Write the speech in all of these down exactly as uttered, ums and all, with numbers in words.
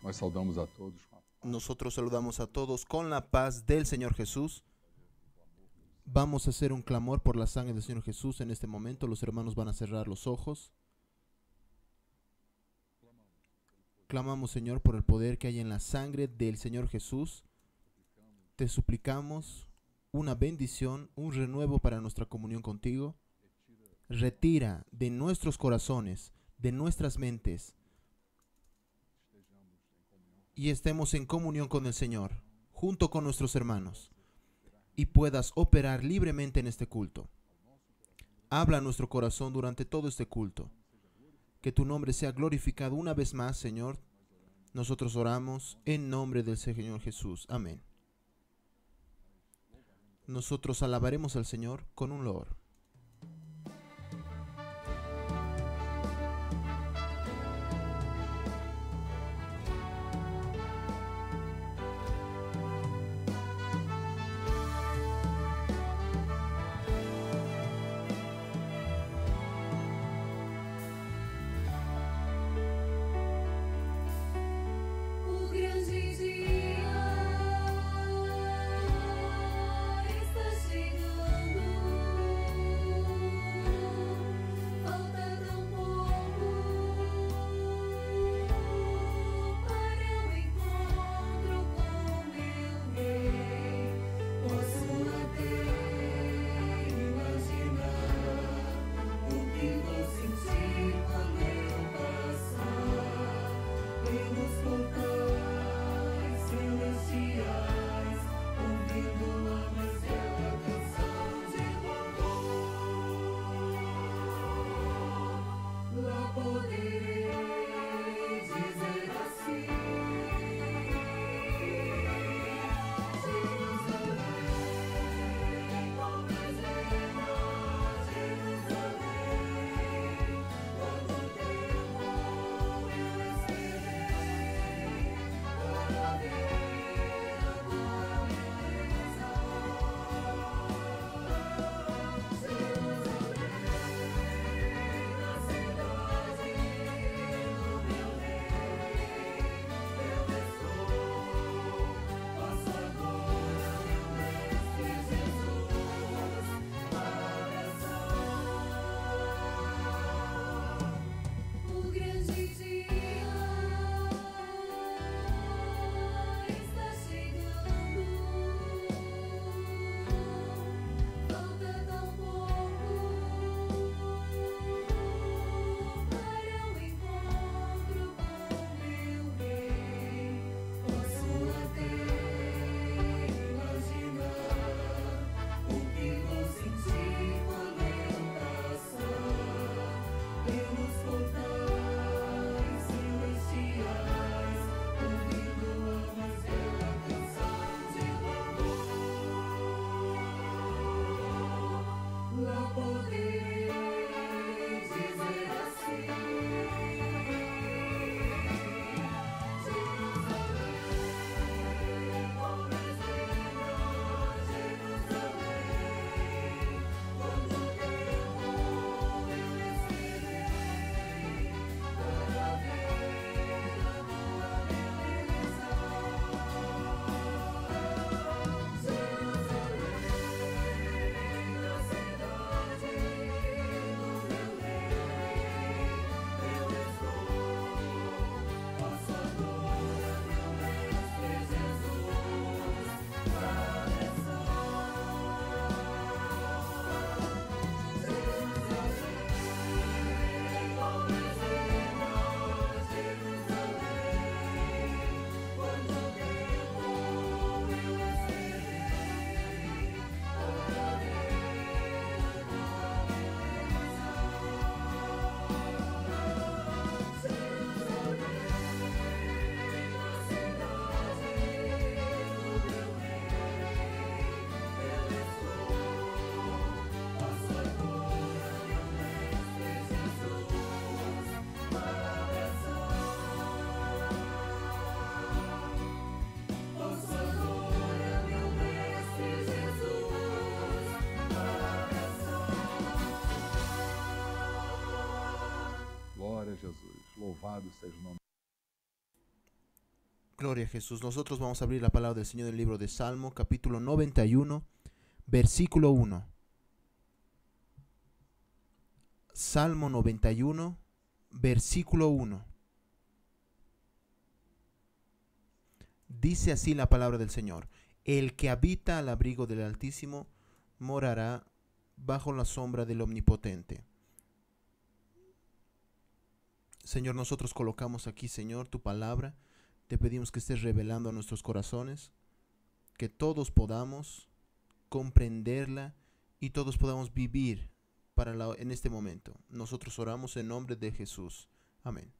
Nós saudamos a todos com a Nosotros saludamos a todos con la paz del Señor Jesús. Vamos a hacer un clamor por la sangre del Señor Jesús en este momento. Los hermanos van a cerrar los ojos. Clamamos, Señor, por el poder que hay en la sangre del Señor Jesús. Te suplicamos una bendición, un renuevo para nuestra comunión contigo. Retira de nuestros corazones, de nuestras mentes, y estemos en comunión con el Señor, junto con nuestros hermanos, y puedas operar libremente en este culto. Habla a nuestro corazón durante todo este culto. Que tu nombre sea glorificado una vez más, Señor. Nosotros oramos en nombre del Señor Jesús. Amén. Nosotros alabaremos al Señor con un loor. Jesus. Louvado seja o nome. Gloria a Jesús. Nosotros vamos a abrir la palabra del Señor en el libro de Salmo, capítulo noventa y uno, versículo uno. Salmo noventa y uno, versículo uno. Dice así la palabra del Señor: el que habita al abrigo del Altísimo morará bajo la sombra del Omnipotente. Señor, nosotros colocamos aquí, Señor, tu palabra. Te pedimos que estés revelando a nuestros corazones, que todos podamos comprenderla y todos podamos vivir para la, en este momento. Nosotros oramos en nombre de Jesús. Amén.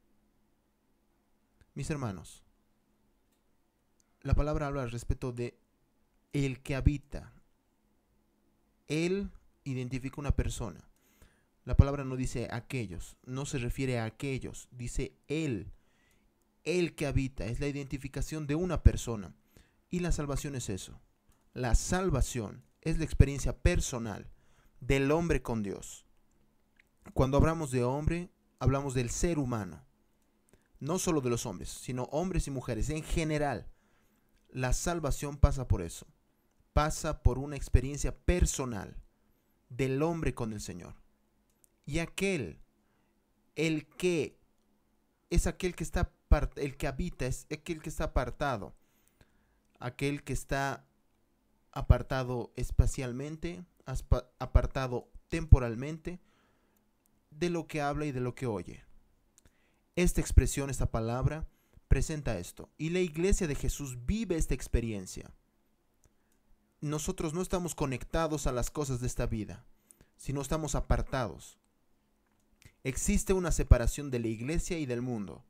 Mis hermanos, la palabra habla al respecto de el que habita. Él identifica una persona. La palabra no dice aquellos, no se refiere a aquellos, dice él. El que habita es la identificación de una persona. Y la salvación es eso. La salvación es la experiencia personal del hombre con Dios. Cuando hablamos de hombre, hablamos del ser humano. No solo de los hombres, sino hombres y mujeres. En general, la salvación pasa por eso. Pasa por una experiencia personal del hombre con el Señor. Y aquel, el que, es aquel que está el que habita, es aquel que está apartado, aquel que está apartado espacialmente, apartado temporalmente de lo que habla y de lo que oye. Esta expresión, esta palabra, presenta esto. Y la iglesia de Jesús vive esta experiencia. Nosotros no estamos conectados a las cosas de esta vida, sino estamos apartados. Existe una separación de la iglesia y del mundo.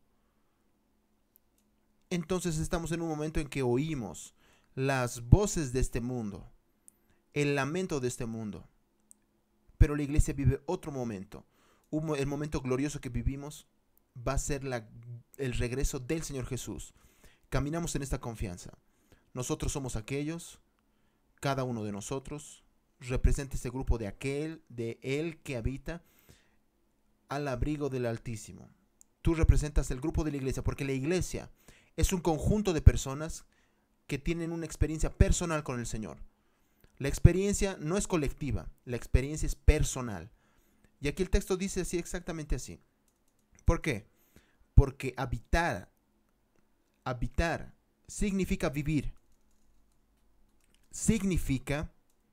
Entonces estamos en un momento en que oímos las voces de este mundo, el lamento de este mundo. Pero la iglesia vive otro momento. El momento glorioso que vivimos va a ser la, el regreso del Señor Jesús. Caminamos en esta confianza. Nosotros somos aquellos, cada uno de nosotros representa este grupo de aquel, de él que habita al abrigo del Altísimo. Tú representas el grupo de la iglesia, porque la iglesia es un conjunto de personas que tienen una experiencia personal con el Señor. La experiencia no es colectiva, la experiencia es personal. Y aquí el texto dice así, exactamente así. ¿Por qué? Porque habitar, habitar significa vivir. Significa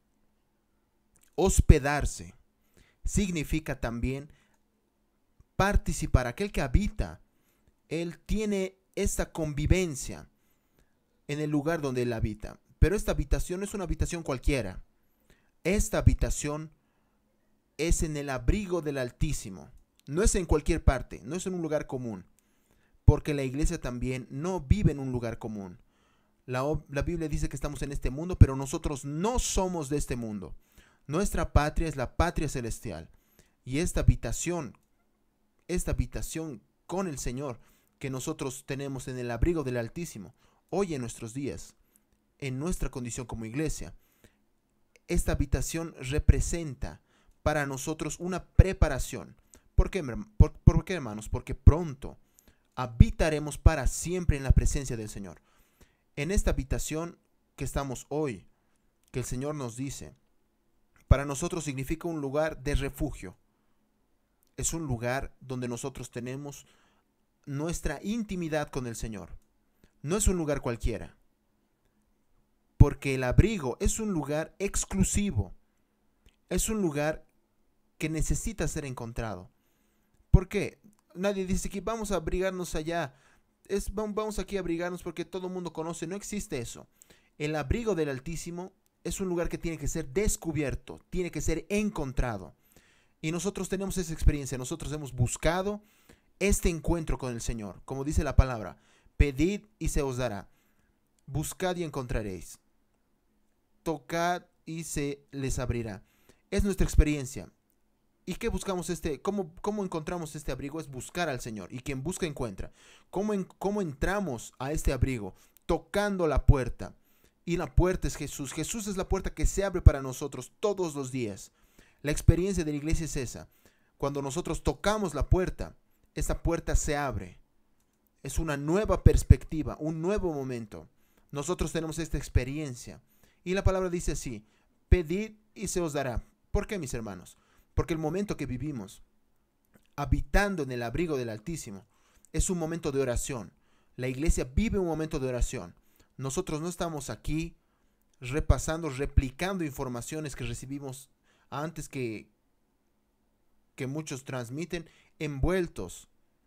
hospedarse. Significa también participar. Aquel que habita, él tiene esta convivencia en el lugar donde él habita. Pero esta habitación no es una habitación cualquiera. Esta habitación es en el abrigo del Altísimo. No es en cualquier parte, no es en un lugar común. Porque la iglesia también no vive en un lugar común. La, la Biblia dice que estamos en este mundo, pero nosotros no somos de este mundo. Nuestra patria es la patria celestial. Y esta habitación, esta habitación con el Señor que nosotros tenemos en el abrigo del Altísimo, hoy en nuestros días, en nuestra condición como iglesia, esta habitación representa para nosotros una preparación. ¿Por qué, por, por qué, hermanos? Porque pronto habitaremos para siempre en la presencia del Señor. En esta habitación que estamos hoy, que el Señor nos dice, para nosotros significa un lugar de refugio. Es un lugar donde nosotros tenemos nuestra intimidad con el Señor. No es un lugar cualquiera. Porque el abrigo es un lugar exclusivo. Es un lugar que necesita ser encontrado. ¿Por qué? Nadie dice que vamos a abrigarnos allá. Es, vamos aquí a abrigarnos porque todo el mundo conoce. No existe eso. El abrigo del Altísimo es un lugar que tiene que ser descubierto. Tiene que ser encontrado. Y nosotros tenemos esa experiencia. Nosotros hemos buscado este encuentro con el Señor. Como dice la palabra, pedid y se os dará. Buscad y encontraréis. Tocad y se les abrirá. Es nuestra experiencia. ¿Y qué buscamos este? ¿Cómo, cómo encontramos este abrigo? Es buscar al Señor. Y quien busca encuentra. ¿Cómo, en, ¿Cómo entramos a este abrigo? Tocando la puerta. Y la puerta es Jesús. Jesús es la puerta que se abre para nosotros todos los días. La experiencia de la iglesia es esa. Cuando nosotros tocamos la puerta, esa puerta se abre. Es una nueva perspectiva, un nuevo momento. Nosotros tenemos esta experiencia. Y la palabra dice así: pedid y se os dará. ¿Por qué, mis hermanos? Porque el momento que vivimos, habitando en el abrigo del Altísimo, es un momento de oración. La iglesia vive un momento de oración. Nosotros no estamos aquí repasando, replicando informaciones que recibimos antes que, que muchos transmiten, envueltos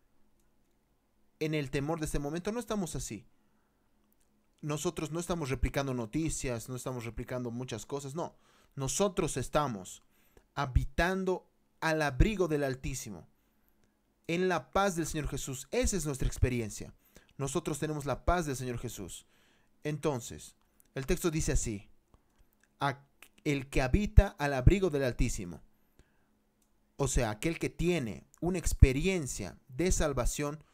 en el temor de este momento. No estamos así. Nosotros no estamos replicando noticias, no estamos replicando muchas cosas, no. Nosotros estamos habitando al abrigo del Altísimo, en la paz del Señor Jesús. Esa es nuestra experiencia. Nosotros tenemos la paz del Señor Jesús. Entonces, el texto dice así: el que habita al abrigo del Altísimo. O sea, aquel que tiene una experiencia de salvación.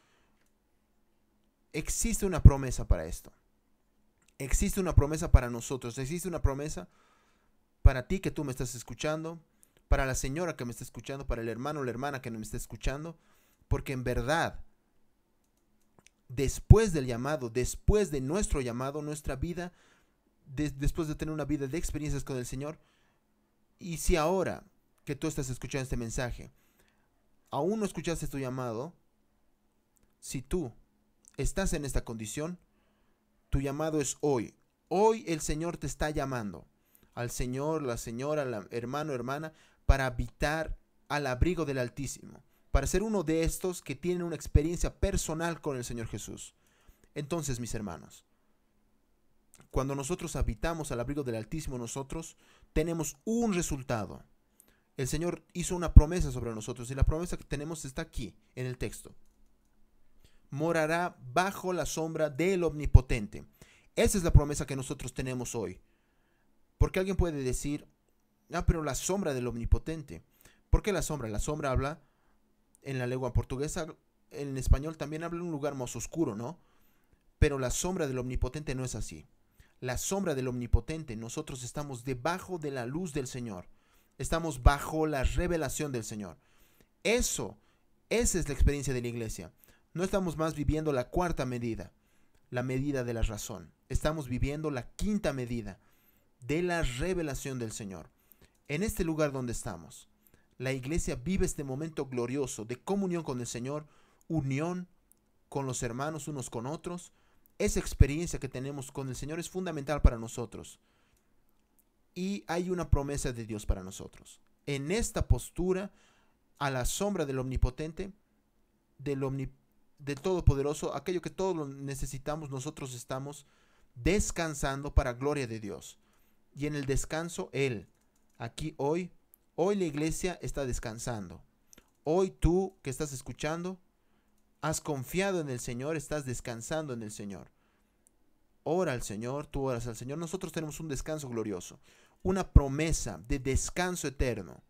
Existe una promesa para esto. Existe una promesa para nosotros. Existe una promesa para ti que tú me estás escuchando, para la señora que me está escuchando, para el hermano o la hermana que me está escuchando. Porque en verdad, después del llamado, después de nuestro llamado, nuestra vida, de, después de tener una vida de experiencias con el Señor, y si ahora que tú estás escuchando este mensaje, aún no escuchaste tu llamado, si tú estás en esta condición, tu llamado es hoy. Hoy el Señor te está llamando, al Señor, la señora, la hermano, hermana, para habitar al abrigo del Altísimo, para ser uno de estos que tienen una experiencia personal con el Señor Jesús. Entonces, mis hermanos, cuando nosotros habitamos al abrigo del Altísimo, nosotros tenemos un resultado. El Señor hizo una promesa sobre nosotros, y la promesa que tenemos está aquí, en el texto. Morará bajo la sombra del Omnipotente. Esa es la promesa que nosotros tenemos hoy. Porque alguien puede decir: ah, pero la sombra del Omnipotente. ¿Por qué la sombra? La sombra habla, en la lengua portuguesa, en español también habla de un lugar más oscuro, ¿no? Pero la sombra del Omnipotente no es así. La sombra del Omnipotente, nosotros estamos debajo de la luz del Señor. Estamos bajo la revelación del Señor. Eso, esa es la experiencia de la iglesia. No estamos más viviendo la cuarta medida, la medida de la razón. Estamos viviendo la quinta medida de la revelación del Señor. En este lugar donde estamos, la iglesia vive este momento glorioso de comunión con el Señor, unión con los hermanos unos con otros. Esa experiencia que tenemos con el Señor es fundamental para nosotros. Y hay una promesa de Dios para nosotros. En esta postura, a la sombra del Omnipotente, del Omnipotente, del Todopoderoso, aquello que todos lo necesitamos, nosotros estamos descansando para gloria de Dios. Y en el descanso, Él, aquí hoy, hoy la iglesia está descansando. Hoy tú que estás escuchando, has confiado en el Señor, estás descansando en el Señor. Ora al Señor, tú oras al Señor. Nosotros tenemos un descanso glorioso, una promesa de descanso eterno.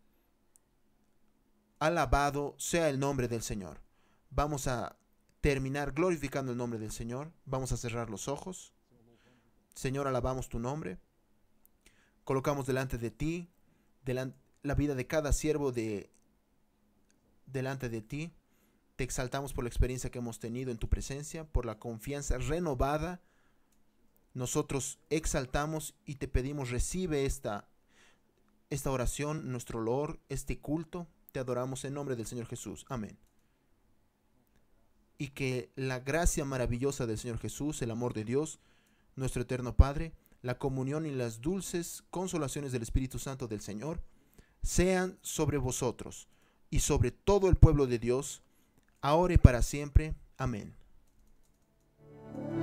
Alabado sea el nombre del Señor. Vamos a terminar glorificando el nombre del Señor. Vamos a cerrar los ojos. Señor, alabamos tu nombre. Colocamos delante de ti delante, la vida de cada siervo de, delante de ti. Te exaltamos por la experiencia que hemos tenido en tu presencia, por la confianza renovada. Nosotros exaltamos y te pedimos, recibe esta, esta oración, nuestro olor, este culto. Te adoramos en nombre del Señor Jesús. Amén. Y que la gracia maravillosa del Señor Jesús, el amor de Dios, nuestro eterno Padre, la comunión y las dulces consolaciones del Espíritu Santo del Señor, sean sobre vosotros y sobre todo el pueblo de Dios, ahora y para siempre. Amén.